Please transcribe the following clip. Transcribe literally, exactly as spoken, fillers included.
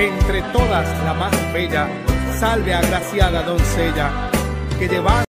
entre todas la más bella, salve agraciada doncella, que lleva